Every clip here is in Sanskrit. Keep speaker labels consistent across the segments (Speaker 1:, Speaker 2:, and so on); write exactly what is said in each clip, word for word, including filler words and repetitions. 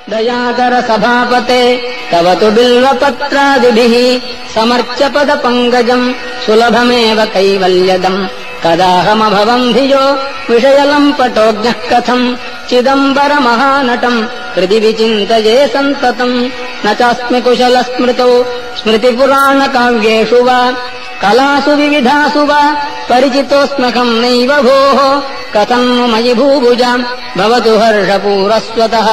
Speaker 1: दयाकर सभापते तव तु बिल्वपत्रादिभिः समर्च्य पदपङ्कजम् सुलभमेव कैवल्यदम् कदाहमभवम् धियो विषयलम्पटोऽज्ञः कथम् चिदम्बरमहानटम् हृदि विचिन्तये सन्ततम् न चास्मि कुशलस्मृतौ स्मृतिपुराणकाव्येषु वा कलासु विविधासु वा परिचितोऽस्म्यहम् नैव भोः कथम् मयि भूभुजाम् भवतु हर्षपूरस्वतः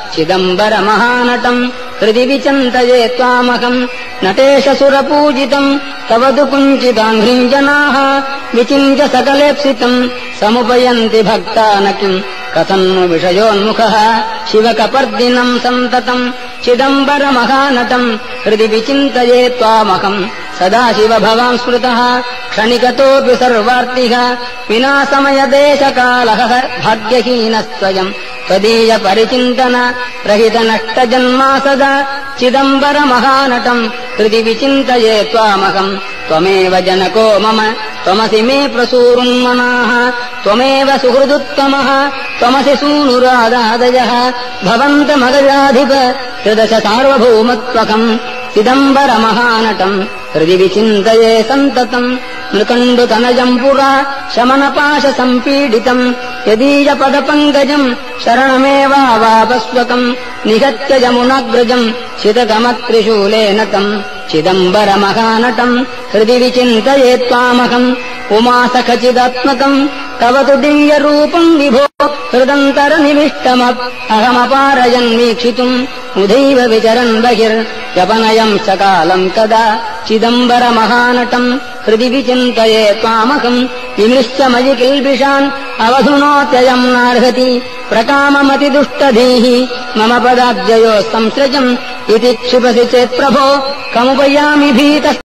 Speaker 1: चिदम्बरमहानटम् हृदि विचिन्तये त्वामहम् नटेश सुरपूजितम् तव तु कुञ्चिताङ्घ्रिम् जनाः विचिन्त्य सकलेप्सितम् समुपयन्ति भक्ता न किम् कथम् विषयोन्मुखः शिवकपर्दिनम् सन्ततम् चिदम्बरमहानटम् हृदि विचिन्तये त्वामहम् सदा शिव भवान् स्मृतः क्षणिकतोऽपि सर्वार्तिः विना समयदेशकालः भाग्यहीनस्त्वयम् त्वदीय परिचिन्तन रहितनष्टजन्मा सदा चिदम्बरमहानटम् हृदि विचिन्तये त्वामहम् त्वमेव जनको मम त्वमसि मे प्रसूरुन्मनाः त्वमेव सुहृदुत्तमः त्वमसि सूनुरादादयः भवन्तमगजाधिप त्रिदश सार्वभौमत्वकम् चिदम्बरमहानटम् हृदि विचिन्तये सन्ततम् नृकण्डुतनजम् पुरा शमनपाशसम्पीडितम् यदीयपदपङ्कजम् शरणमेवावापस्वकम् निहत्य यमुनाग्रजम् शितगमत्रिशूलेन तम् चिदम्बरमहानटम् हृदि विचिन्तये त्वामहम् उमासखचिदात्मकम् तव तु दिव्यरूपम् विभो हृदन्तरनिविष्टमप् अहमपारयन्वीक्षितुम् उदैव विचरन् बहिर्व्यपनयम् च कालम् कदा चिदम्बरमहानटम् हृदि विचिन्तये त्वामहम् विमृश्य मयि किल्बिषान् अवधुनोत्ययम् नार्हति प्रकाममतिदुष्टधीः मम पदाब्जयोः संसृजम् इति क्षिपसि चेत् प्रभो कमुपयामि भीतः